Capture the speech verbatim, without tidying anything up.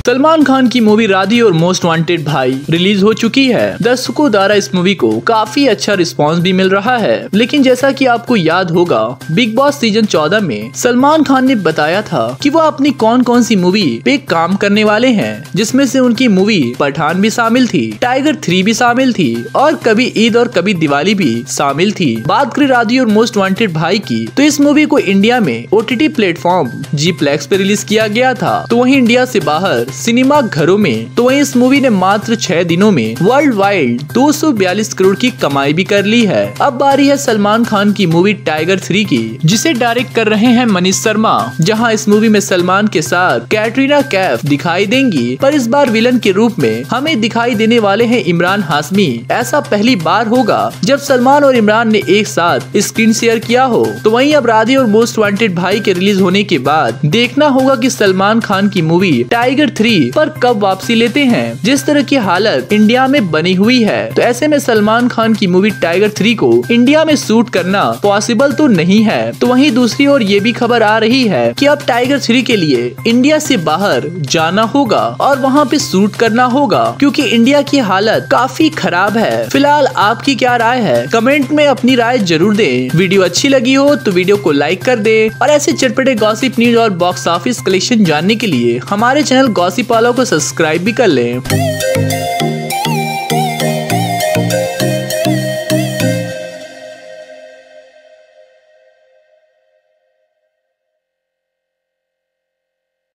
सलमान खान की मूवी राधी और most wanted भाई रिलीज हो चुकी है। दर्शकों द्वारा इस मूवी को काफी अच्छा रिस्पांस भी मिल रहा है। लेकिन जैसा कि आपको याद होगा, बिग बॉस सीजन चौदह में सलमान खान ने बताया था कि वो अपनी कौन कौन सी मूवी पे काम करने वाले हैं, जिसमें से उनकी मूवी पठान भी शामिल थी, टाइगर थ्री भी शामिल थी और कभी ईद और कभी दिवाली भी शामिल थी। बात करें राधी और मोस्ट वांटेड भाई की, तो इस मूवी को इंडिया में ओटीटी प्लेटफॉर्म जी प्लेक्स पे रिलीज किया गया था। तो वहीं इंडिया से बाहर सिनेमा घरों में तो वहीं इस मूवी ने मात्र छह दिनों में वर्ल्ड वाइड दो सौ बयालीस करोड़ की कमाई भी कर ली है। अब बारी है सलमान खान की मूवी टाइगर थ्री की, जिसे डायरेक्ट कर रहे हैं मनीष शर्मा। जहां इस मूवी में सलमान के साथ कैटरीना कैफ दिखाई देंगी, पर इस बार विलन के रूप में हमें दिखाई देने वाले हैं इमरान हाशमी। ऐसा पहली बार होगा जब सलमान और इमरान ने एक साथ स्क्रीन शेयर किया हो। तो वहीं अब राधी और मोस्ट वांटेड भाई के रिलीज होने के बाद देखना होगा कि सलमान खान की मूवी टाइगर थ्री पर कब वापसी लेते हैं। जिस तरह की हालत इंडिया में बनी हुई है, तो ऐसे में सलमान खान की मूवी टाइगर थ्री को इंडिया में शूट करना पॉसिबल तो नहीं है। तो वहीं दूसरी ओर ये भी खबर आ रही है कि अब टाइगर थ्री के लिए इंडिया से बाहर जाना होगा और वहाँ पे शूट करना होगा, क्योंकि इंडिया की हालत काफी खराब है। फिलहाल आपकी क्या राय है, कमेंट में अपनी राय जरूर दें। वीडियो अच्छी लगी हो तो वीडियो को लाइक कर दे और ऐसे चटपटे गॉसिप न्यूज और बॉक्स ऑफिस कलेक्शन जानने के लिए हमारे चैनल गॉसिप वालों को सब्सक्राइब भी कर लें।